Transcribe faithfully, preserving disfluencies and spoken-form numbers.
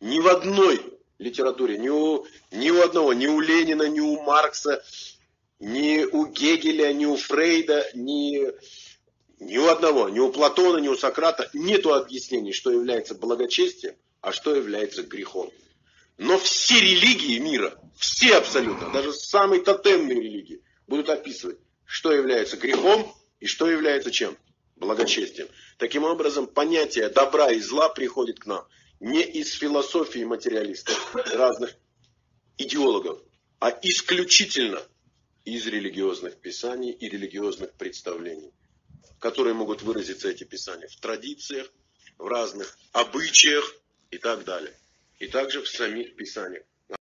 Ни в одной литературе, ни у, ни у одного, ни у Ленина, ни у Маркса, ни у Гегеля, ни у Фрейда, ни, ни у одного, ни у Платона, ни у Сократа нету объяснений, что является благочестием, а что является грехом. Но все религии мира, все абсолютно, даже самые тотемные религии, будут описывать, что является грехом и что является чем? Благочестием. Таким образом, понятие добра и зла приходит к нам не из философии материалистов, разных идеологов, а исключительно из религиозных писаний и религиозных представлений, которые могут выразиться, эти писания, в традициях, в разных обычаях и так далее. И также в самих писаниях.